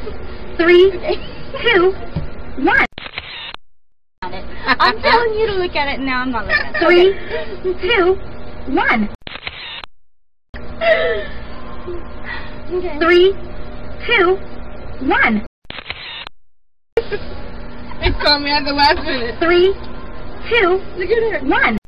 3, 2, 1. I'm telling you to look at it now. I'm not looking at it. 3, 2, 1. Okay. 3, 2, 1. It caught me at the last minute. 3, 2, Look at her. 1.